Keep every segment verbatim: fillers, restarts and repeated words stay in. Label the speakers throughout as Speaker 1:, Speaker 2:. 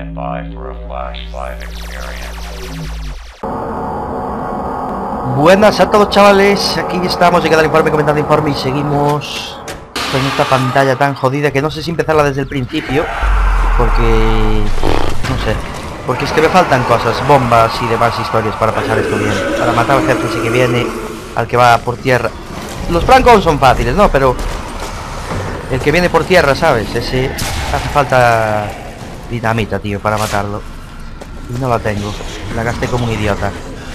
Speaker 1: stand by for a flashlight experience.
Speaker 2: Buenas a todos, chavales, aquí estamos, llegando al informe, comentando informe y seguimos con esta pantalla tan jodida que no sé si empezarla desde el principio, porque no sé, porque es que me faltan cosas, bombas y demás historias para pasar esto bien, para matar al jefe ese que viene, al que va por tierra. Los francos son fáciles, ¿no? Pero el que viene por tierra, ¿sabes? Ese hace falta dinamita, tío, para matarlo. Y no la tengo, la gasté como un idiota.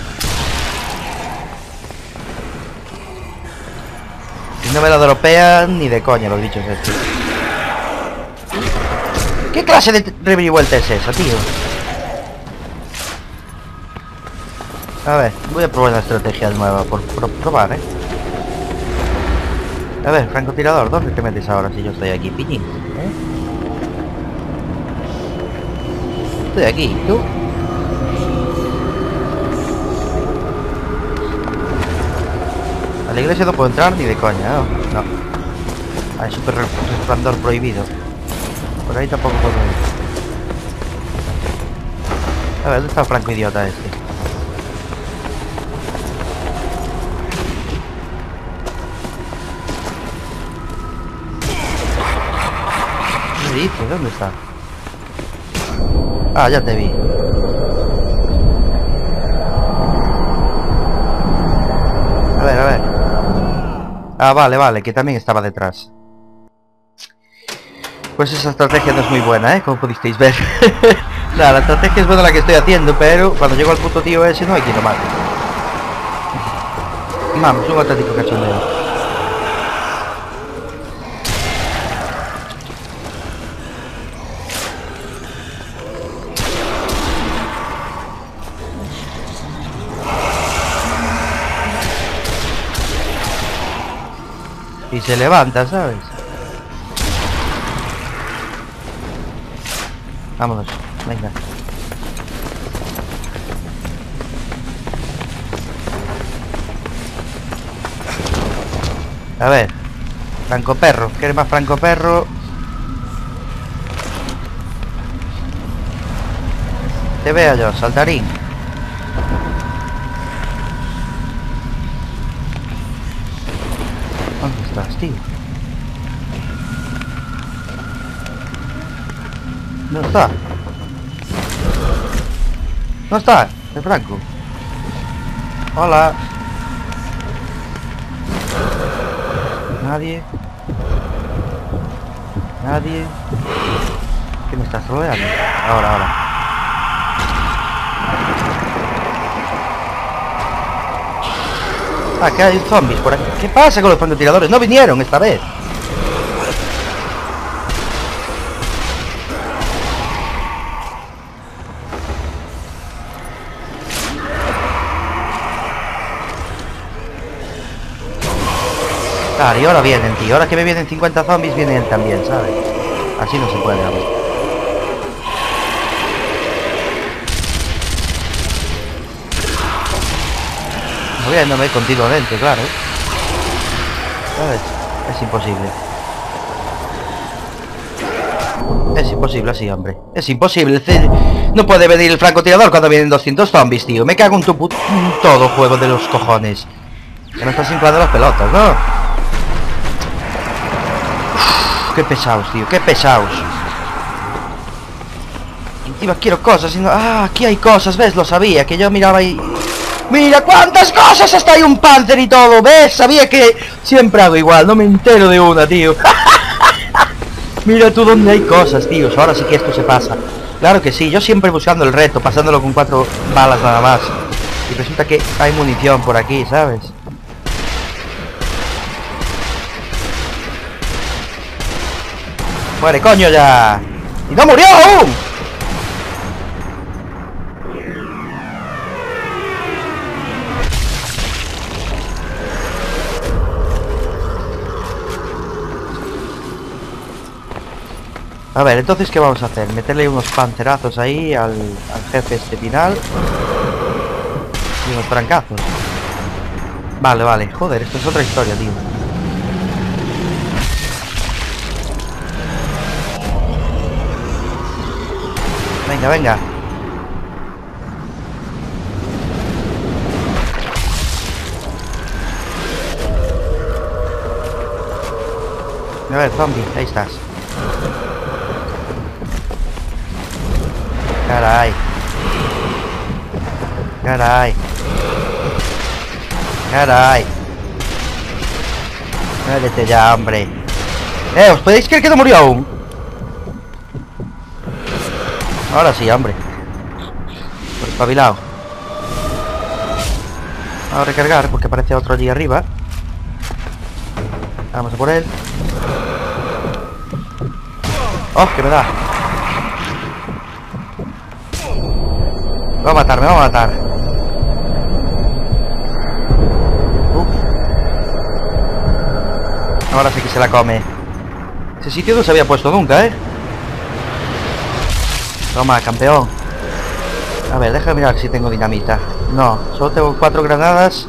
Speaker 2: No me la dropean ni de coña los bichos estos. ¿Qué clase de revuelta es esa, tío? A ver, voy a probar una estrategia nueva por, por probar, eh. A ver, francotirador, ¿dónde te metes ahora si yo estoy aquí, piñín? ¿Eh? Estoy aquí, ¿tú? A la iglesia no puedo entrar ni de coña, ¿no? No. Hay super resplandor prohibido. Por ahí tampoco puedo ir. A ver, ¿dónde está el franco idiota este? ¿Qué me dices? ¿Dónde está? Ah, ya te vi. A ver, a ver. Ah, vale, vale, que también estaba detrás. Pues esa estrategia no es muy buena, ¿eh? Como pudisteis ver. Nada, la estrategia es buena la que estoy haciendo, pero cuando llego al puto tío ese no hay quien lo mate. Vamos, un auténtico cachondeo. Y se levanta, ¿sabes? Vámonos, venga. A ver, Franco Perro, ¿quieres más Franco Perro? Te veo yo, saltarín. ¿Dónde estás, tío? No está. No está, el Franco. Hola. Nadie. Nadie. ¿Qué me estás rodeando? Ahora, ahora. Ah, que hay zombies por aquí. ¿Qué pasa con los francotiradores? No vinieron esta vez. Claro, y ahora vienen, tío. Ahora que me vienen cincuenta zombies, vienen también, ¿sabes? Así no se puede, vamos. Moviéndome continuamente, claro. ¿Sabes? Es imposible. Es imposible así, hombre. Es imposible. No puede venir el francotirador cuando vienen doscientos zombies, tío. Me cago en tu puto... todo juego de los cojones. Que me estás inflando las pelotas, ¿no? Uf, qué pesados, tío. Qué pesados. Y encima quiero cosas y no... Ah, aquí hay cosas, ¿ves? Lo sabía. Que yo miraba y... ¡Mira cuántas cosas! Hasta hay un Panzer y todo, ¿ves? Sabía que siempre hago igual, no me entero de una, tío. Mira tú dónde hay cosas, tíos. Ahora sí que esto se pasa. Claro que sí, yo siempre buscando el reto, pasándolo con cuatro balas nada más. Y resulta que hay munición por aquí, ¿sabes? ¡Muere, coño, ya! ¡Y no murió aún! A ver, entonces, ¿qué vamos a hacer? Meterle unos pancerazos ahí al, al jefe este final. Y unos trancazos. Vale, vale. Joder, esto es otra historia, tío. Venga, venga. A ver, zombie, ahí estás. Caray. Caray. Caray. Muérete ya, hombre. Eh, ¿os podéis creer que no murió aún? Ahora sí, hombre. Por espabilado. Vamos a recargar porque aparece otro allí arriba. Vamos a por él. ¡Oh, que me da! Me va a matar, me va a matar. Uf. Ahora sí que se la come. Ese sitio no se había puesto nunca, ¿eh? Toma, campeón. A ver, déjame mirar si tengo dinamita. No, solo tengo cuatro granadas.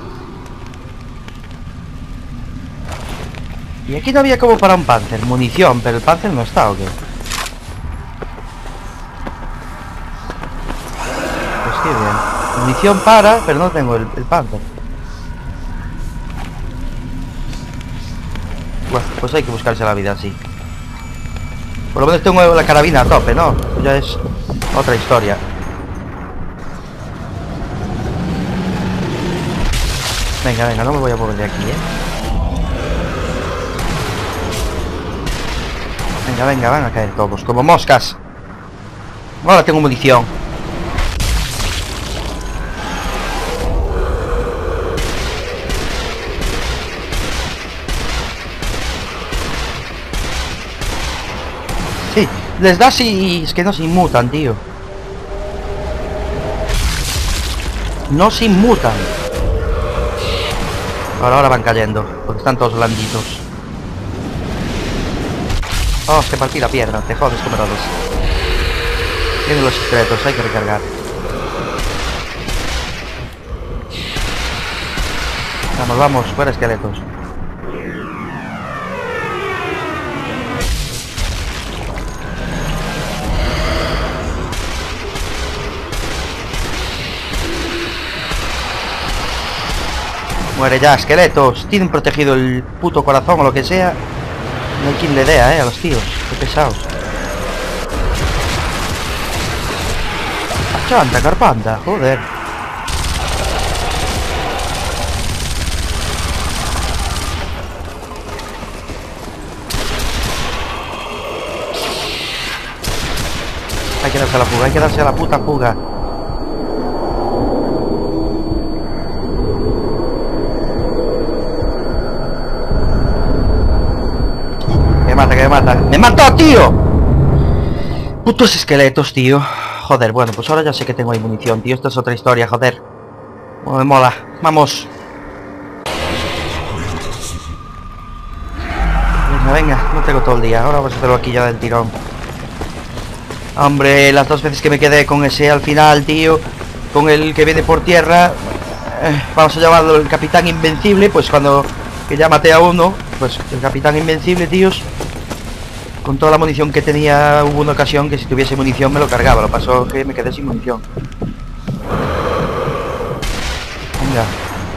Speaker 2: Y aquí no había como para un Panzer. Munición, pero el Panzer no está, ¿o qué? Pues qué bien. Munición para, pero no tengo el, el Panzer. Bueno, pues hay que buscarse la vida así. Por lo menos tengo la carabina a tope, ¿no? Ya es otra historia. Venga, venga, no me voy a mover de aquí, ¿eh? Venga, venga, van a caer todos, como moscas. Ahora tengo munición. Sí, les das y es que no se inmutan, tío. No se inmutan. Ahora, ahora van cayendo, porque están todos blanditos. Oh, se partí la pierna, te jodes como todos. Tienen los secretos, hay que recargar. Vamos, vamos, fuera esqueletos. Muere ya, esqueletos. Tienen protegido el puto corazón o lo que sea. No hay quien le dé, eh, a los tíos. Qué pesados. Chanta, carpanta, joder. Hay que darse a la fuga, hay que darse a la puta fuga. Que me mata, que me mata. ¡Me mató, tío! Putos esqueletos, tío. Joder, bueno, pues ahora ya sé que tengo ahí munición, tío. Esta es otra historia, joder. Oh, me mola. Vamos. Venga, venga. No tengo todo el día. Ahora vamos a hacerlo aquí ya del tirón. Hombre, las dos veces que me quedé con ese al final, tío. Con el que viene por tierra. Eh, vamos a llamarlo el Capitán Invencible. Pues cuando que ya maté a uno. Pues el Capitán Invencible, tíos. Con toda la munición que tenía, hubo una ocasión que si tuviese munición me lo cargaba. Lo pasó que me quedé sin munición. Venga.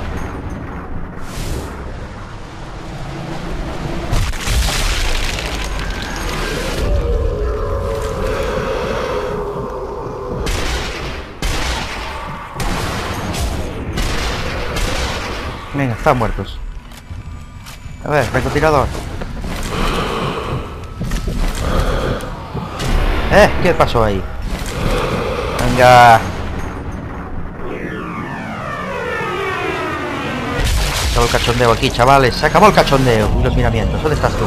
Speaker 2: Venga, están muertos. A ver, francotirador. Eh, ¿qué pasó ahí? Venga. Se acabó el cachondeo aquí, chavales. Se acabó el cachondeo y los miramientos. ¿Dónde estás tú?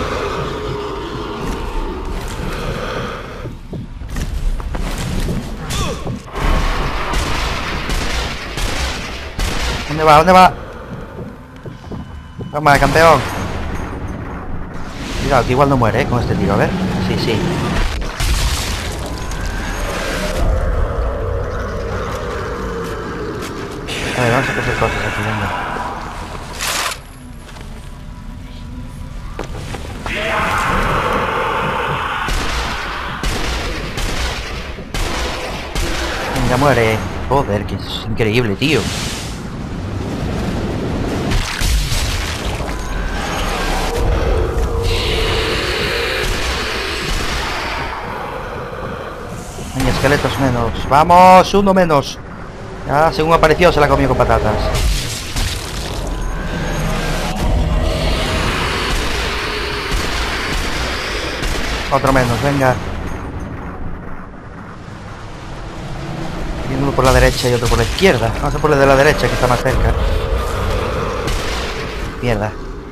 Speaker 2: ¿Dónde va? ¿Dónde va? Toma, campeón. Cuidado, que igual no muere, ¿eh? Con este tiro, a ver. Sí, sí. A ver, vamos a hacer cosas aquí, venga. Venga, muere. Joder, que es increíble, tío. Venga, esqueletos menos. Vamos, uno menos. Ya, según apareció, se la comió con patatas. Otro menos, venga. Y uno por la derecha y otro por la izquierda. Vamos a por el de la derecha, que está más cerca. Mierda.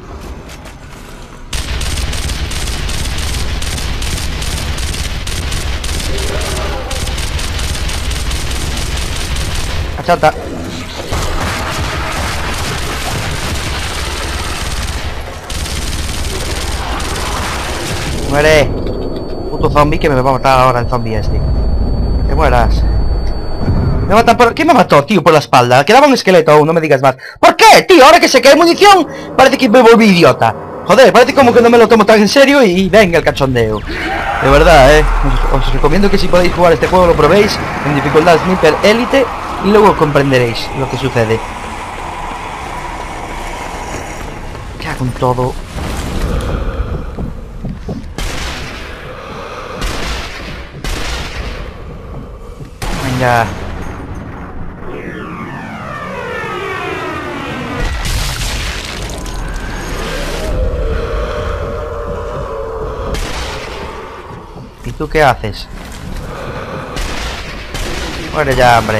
Speaker 2: Achata. Muere. Puto zombie que me va a matar ahora el zombie este. Que mueras. Me matan por... ¿Quién me mató, tío, por la espalda? Quedaba un esqueleto aún, no me digas más. ¿Por qué, tío? Ahora que se cae munición, parece que me volví idiota. Joder, parece como que no me lo tomo tan en serio y venga el cachondeo. De verdad, eh. Os, os recomiendo que si podéis jugar este juego lo probéis en dificultad Sniper Elite y luego comprenderéis lo que sucede. ¿Qué hago con todo? Venga. ¿Y tú qué haces? Muere ya, hombre.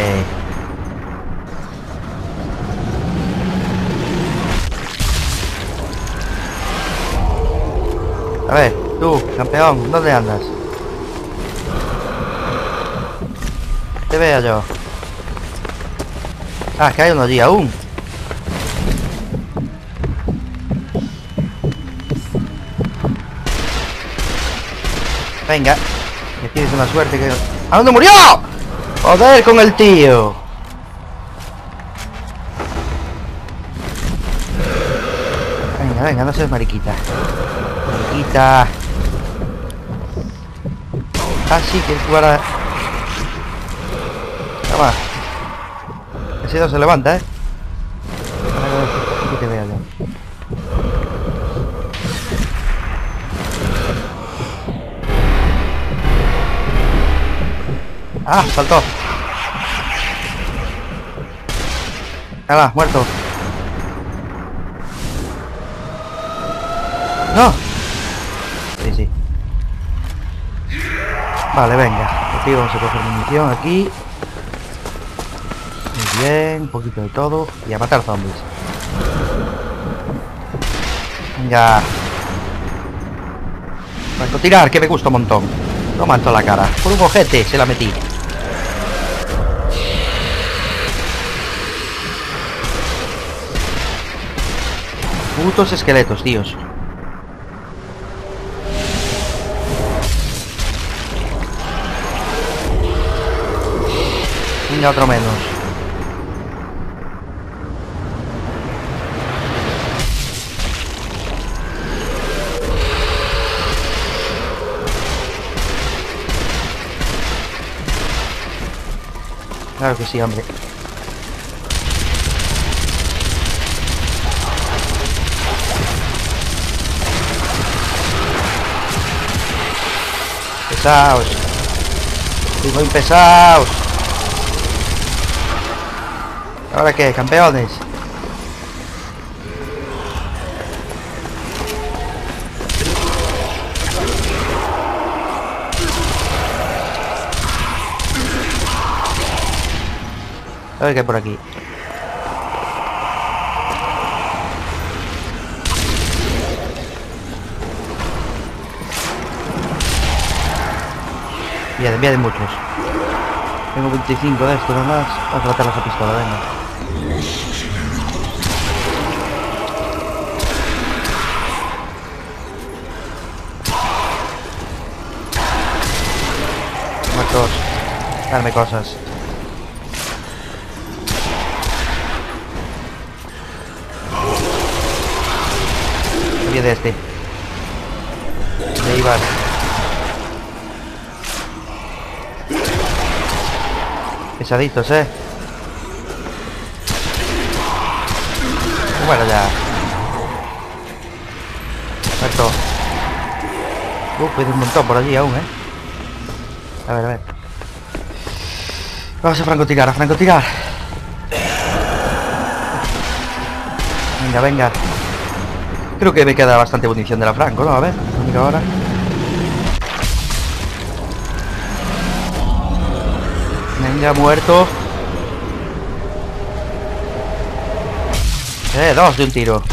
Speaker 2: A ver, tú, campeón, ¿dónde andas? Te veo yo. Ah, que hay uno allí aún. Venga, que tienes una suerte que... ¿A dónde murió? Joder con el tío. Venga, venga, no seas mariquita. Mariquita. Ah, sí, que jugar a... Toma. Ese no se levanta, eh. Aquí te veo yo. Ah, saltó. Hala, muerto. No. Sí, sí. Vale, venga. Aquí vamos a coger munición aquí. Muy bien, un poquito de todo. Y a matar zombies. Venga. Francotirar, que me gusta un montón. Toma en toda la cara. Por un ojete se la metí. Putos esqueletos, tíos. Venga, otro menos. Claro que sí, hombre. Pesaos. Soy muy pesados. ¿Ahora qué, campeones? A ver qué hay por aquí. Bien, bien muchos. Tengo veinticinco de estos nomás. Vamos a matarlos a pistola, venga. Muertos. Darme cosas. Olvídate de este. De Iván. Pesaditos, eh. Bueno, ya. Muerto. Uh, hay un montón por allí aún, eh. A ver, a ver. Vamos a francotirar, a francotirar. Venga, venga. Creo que me queda bastante munición de la franco, ¿no? A ver, mira ahora. Venga, muerto. Eh, dos de un tiro.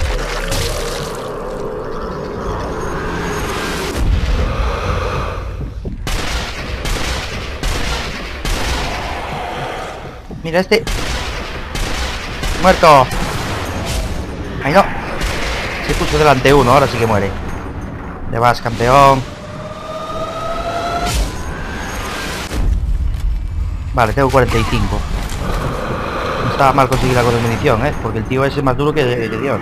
Speaker 2: Mira este. Muerto. Ay, no. Se puso delante uno, ahora sí que muere. Te vas, campeón. Vale, tengo cuarenta y cinco. No estaba mal conseguir algo de munición, ¿eh? Porque el tío ese es más duro que, que Dios.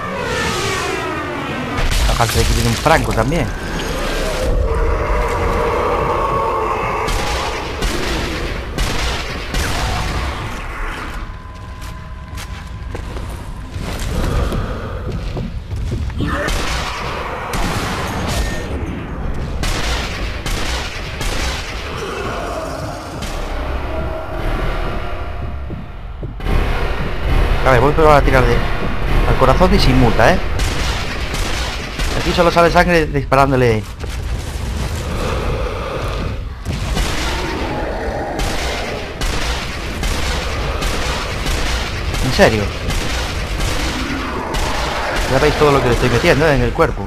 Speaker 2: Aparte de que tiene un franco también. A ver, voy a probar a tirar de, al corazón y sin multa, ¿eh? Aquí solo sale sangre disparándole. ¿En serio? Ya veis todo lo que le estoy metiendo, ¿eh? En el cuerpo.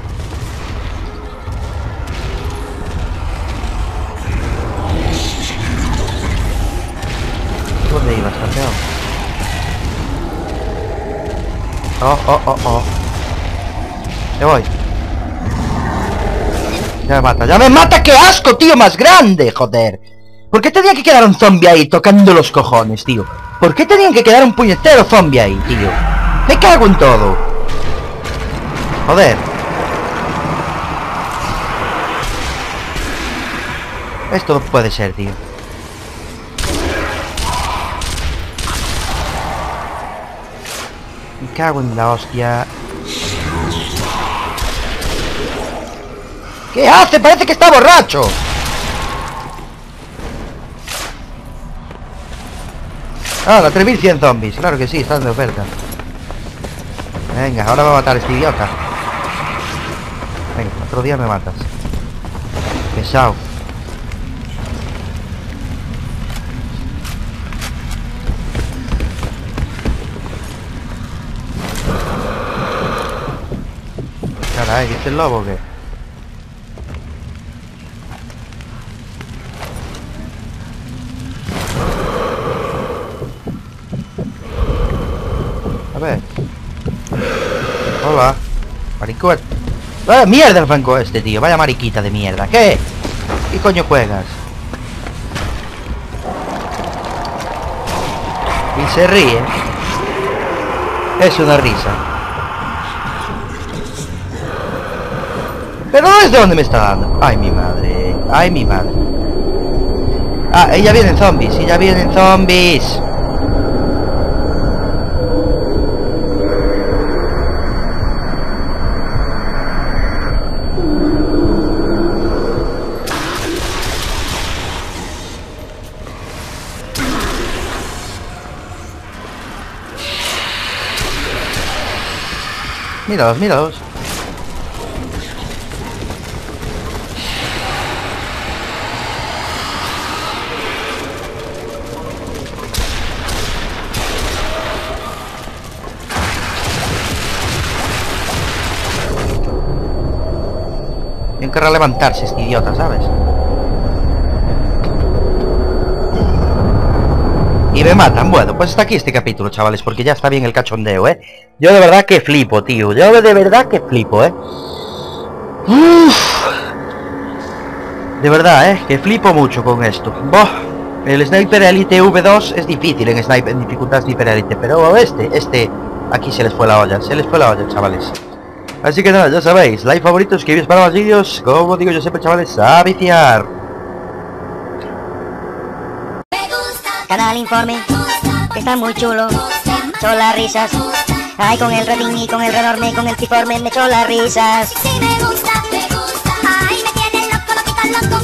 Speaker 2: ¿Dónde ibas, campeón? Oh, oh, oh, oh. Me voy. Ya me mata, ya me mata, qué asco, tío, más grande, joder. ¿Por qué tenía que quedar un zombie ahí tocando los cojones, tío? ¿Por qué tenían que quedar un puñetero zombie ahí, tío? Me cago en todo. Joder. Esto no puede ser, tío. Me cago en la hostia. ¿Qué hace? Parece que está borracho. Ah, la tres mil cien zombies. Claro que sí, están de oferta. Venga, ahora va a matar a este idiota. Venga, otro día me matas. Pesado. Caray, ¿este es el lobo o qué? A ver. Hola. Maricón. ¡Ah, mierda el franco este, tío! Vaya mariquita de mierda. ¿Qué? ¿Qué coño juegas? Y se ríe. Es una risa. ¿Pero desde dónde me está dando? Ay, mi madre. Ay, mi madre. Ah, ya vienen zombies. Y ya vienen zombies. Míralos, míralos. Tienen que levantarse este idiota, ¿sabes? Y me matan. Bueno, pues hasta aquí este capítulo, chavales, porque ya está bien el cachondeo, ¿eh? Yo de verdad que flipo, tío. Yo de verdad que flipo, ¿eh? Uf. De verdad, ¿eh? Que flipo mucho con esto. Boh. El Sniper Elite V dos es difícil en, sniper, en dificultad Sniper Elite, pero este, este... Aquí se les fue la olla, se les fue la olla, chavales. Así que nada, ya sabéis, like, favoritos, suscribiros para más vídeos. Como digo yo siempre, chavales, a viciar.
Speaker 3: Canal Informe, que está muy chulo. Echo las risas. Ay, con el redín y con el renorme, con el tiforme me echo las risas.
Speaker 4: Si me gusta, me gusta. Ay, me tiene loco, loquito, loco.